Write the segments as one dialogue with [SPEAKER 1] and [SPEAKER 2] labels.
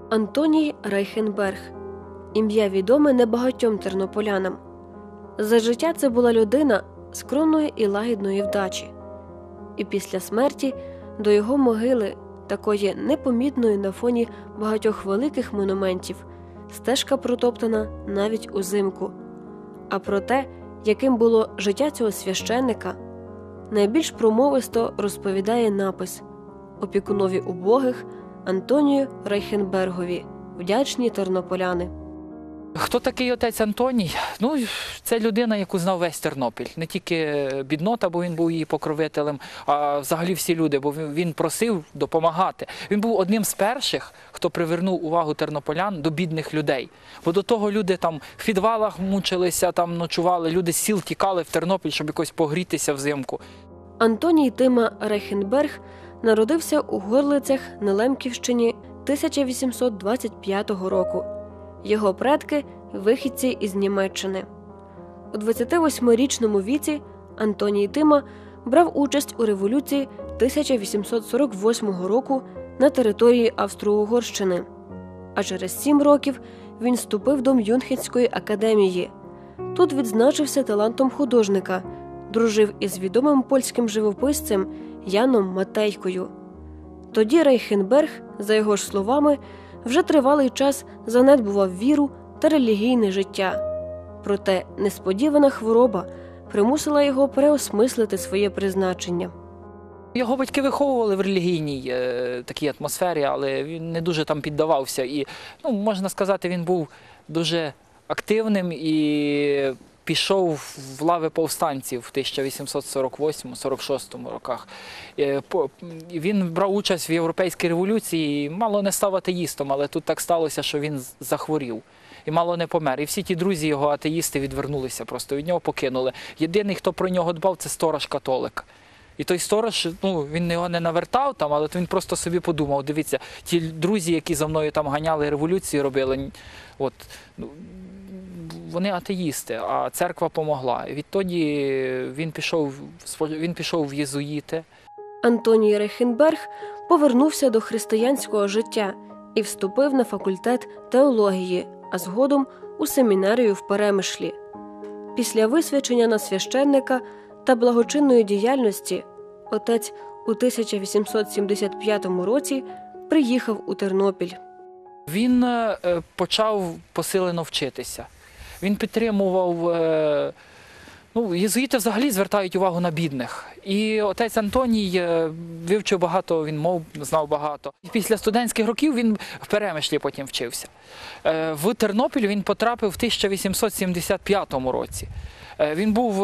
[SPEAKER 1] Антоній Рейхенберг. Ім'я відоме небагатьом тернополянам. За життя це була людина скромної і лагідної вдачі. І після смерті до його могили, такої непомітної на фоні багатьох великих монументів, стежка протоптана навіть узимку. А про те, яким було життя цього священника, найбільш промовисто розповідає напис «Опікунові убогих Антонію Рейхенбергові. Вдячні тернополяни».
[SPEAKER 2] Хто такий отець Антоній? Це людина, яку знав весь Тернопіль. Не тільки біднота, бо він був її покровителем, а взагалі всі люди, бо він просив допомагати. Він був одним з перших, хто привернув увагу тернополян до бідних людей. Бо до того люди там в підвалах мучилися, там ночували, люди з сіл тікали в Тернопіль, щоб якось погрітися взимку.
[SPEAKER 1] Антоній Тима Рейхенберг народився у Горлицях на Лемківщині 1825 року. Його предки – вихідці із Німеччини. У 28-річному віці Антоній Тима брав участь у революції 1848 року на території Австро-Угорщини. А через 7 років він вступив до Мюнхенської академії. Тут відзначився талантом художника, дружив із відомим польським живописцем Яном Матейкою. Тоді Рейхенберг, за його ж словами, вже тривалий час занедбував віру та релігійне життя. Проте несподівана хвороба примусила його переосмислити своє призначення.
[SPEAKER 2] Його батьки виховували в релігійній такій атмосфері, але він не дуже там піддавався. І, можна сказати, він був дуже активним і пішов в лави повстанців в 1848-46 роках. Він брав участь в Європейській революції, мало не став атеїстом, але тут так сталося, що він захворів і мало не помер. І всі ті друзі його атеїсти відвернулися, просто від нього покинули. Єдиний, хто про нього дбав, це сторож-католик. І той сторож, він його не навертав там, але він просто собі подумав, дивіться, ті друзі, які за мною там ганяли, революції робили, вони атеїсти, а церква помогла. І відтоді він пішов в єзуїти.
[SPEAKER 1] Антоній Рейхенберг повернувся до християнського життя і вступив на факультет теології, а згодом у семінарію в Перемишлі. Після висвячення на священника та благочинної діяльності отець у 1875 році приїхав у Тернопіль.
[SPEAKER 2] Він почав посилено вчитися. Він підтримував, єзуїти взагалі звертають увагу на бідних. І отець Антоній вивчив багато, він мов знав багато. Після студентських років він в Перемишлі потім вчився. В Тернопіль він потрапив в 1875 році. Він був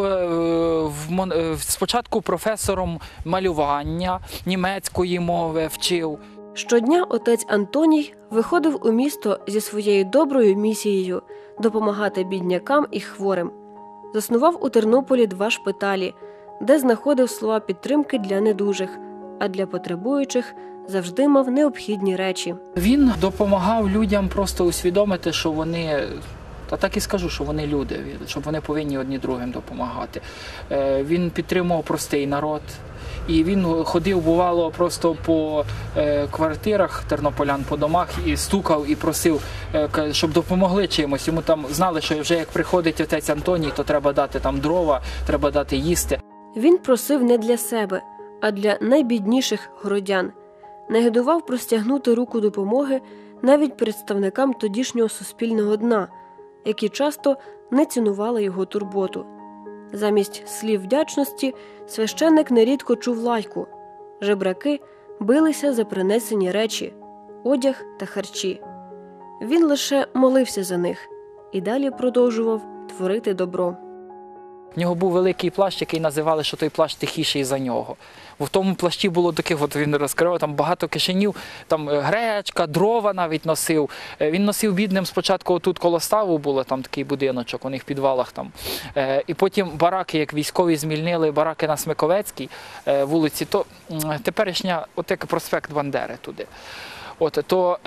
[SPEAKER 2] спочатку професором малювання, німецької мови вчив.
[SPEAKER 1] Щодня отець Антоній виходив у місто зі своєю доброю місією допомагати біднякам і хворим. Заснував у Тернополі 2 шпиталі, де знаходив слова підтримки для недужих, а для потребуючих завжди мав необхідні речі.
[SPEAKER 2] Він допомагав людям просто усвідомити, що вони, так і скажу, що вони люди, щоб вони повинні одні другим допомагати. Він підтримував простий народ. І він ходив, бувало, просто по квартирах тернополян, по домах і стукав, і просив, щоб допомогли чимось. Йому там знали, що вже як приходить отець Антоній, то треба дати там дрова, треба дати їсти.
[SPEAKER 1] Він просив не для себе, а для найбідніших городян. Не гидував простягнути руку допомоги навіть представникам тодішнього суспільного дна, які часто не цінували його турботу. Замість слів вдячності священник нерідко чув лайку. Жебраки билися за принесені речі, одяг та харчі. Він лише молився за них і далі продовжував творити добро.
[SPEAKER 2] В нього був великий плащ, який називали, що той плащ тихіший за нього. Бо в тому плащі було таких, він розкривав, там багато кишенів, там гречка, дрова навіть носив. Він носив бідним спочатку, тут коло ставу було, там такий будиночок, у них в підвалах там. І потім бараки, як військові змільнили, бараки на Смиковецькій вулиці, то теперішня, як проспект Бандери туди. То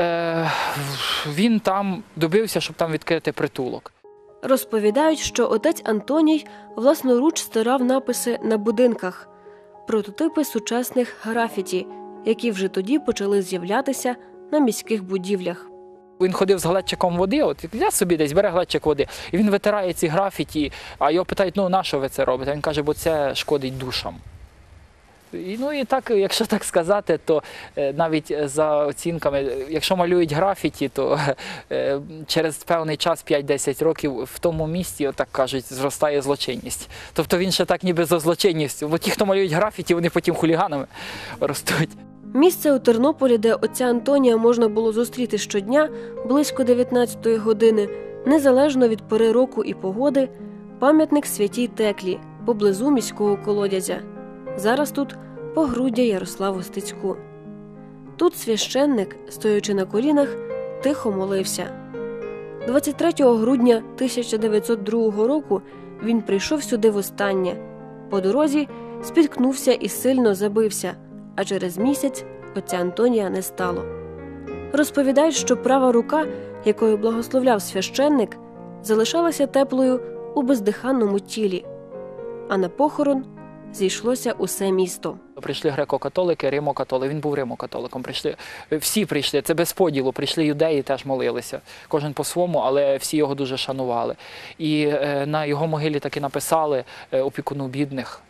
[SPEAKER 2] він там добився, щоб там відкрити притулок.
[SPEAKER 1] Розповідають, що отець Антоній власноруч стирав написи на будинках, прототипи сучасних графіті, які вже тоді почали з'являтися на міських будівлях.
[SPEAKER 2] Він ходив з глечиком води, от я собі десь бере глечик води, і він витирає ці графіті, а його питають, ну на що ви це робите? Він каже, бо це шкодить душам. І так, якщо так сказати, то навіть за оцінками, якщо малюють графіті, то через певний час, 5-10 років, в тому місті, отак кажуть, зростає злочинність. Тобто він ще так ніби за злочинністю. Бо ті, хто малюють графіті, вони потім хуліганами ростуть.
[SPEAKER 1] Місце у Тернополі, де отця Антонія можна було зустріти щодня, близько 19-ї години, незалежно від пори року і погоди, пам'ятник Святій Теклі, поблизу міського колодязя. Зараз тут погруддя Ярославу Стецьку. Тут священник, стоячи на колінах, тихо молився. 23 грудня 1902 року він прийшов сюди востаннє. По дорозі спіткнувся і сильно забився, а через місяць отця Антонія не стало. Розповідають, що права рука, якою благословляв священник, залишалася теплою у бездиханному тілі, а на похорон зійшлося усе місто.
[SPEAKER 2] Прийшли греко-католики, римо-католики. Він був римо-католиком. Всі прийшли, це без поділу. Прийшли юдеї, теж молилися. Кожен по-своєму, але всі його дуже шанували. І на його могилі таки написали опікуну бідних.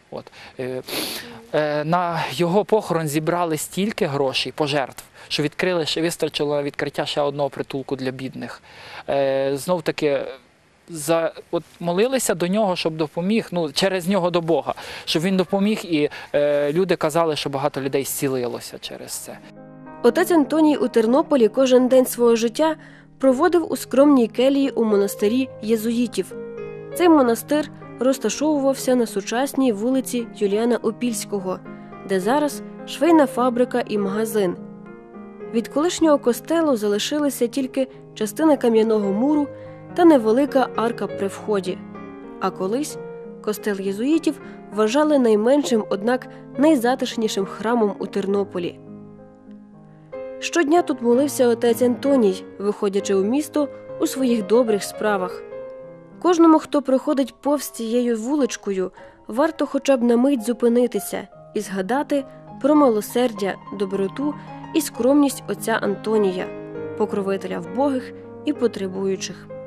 [SPEAKER 2] На його похорон зібрали стільки грошей, пожертв, що вистачило на відкриття ще одного притулку для бідних. Знов-таки, молилися до нього, щоб допоміг, через нього до Бога, щоб він допоміг, і люди казали, що багато людей зцілилося через це.
[SPEAKER 1] Отець Антоній у Тернополі кожен день свого життя проводив у скромній келії у монастирі єзуїтів. Цей монастир розташовувався на сучасній вулиці Юліана Опільського, де зараз швейна фабрика і магазин. Від колишнього костелу залишилися тільки частина кам'яного муру та невелика арка при вході. А колись костел єзуїтів вважали найменшим, однак найзатишнішим храмом у Тернополі. Щодня тут молився отець Антоній, виходячи у місто у своїх добрих справах. Кожному, хто проходить повз цією вуличкою, варто хоча б на мить зупинитися і згадати про милосердя, доброту і скромність отця Антонія, покровителя вбогих і потребуючих.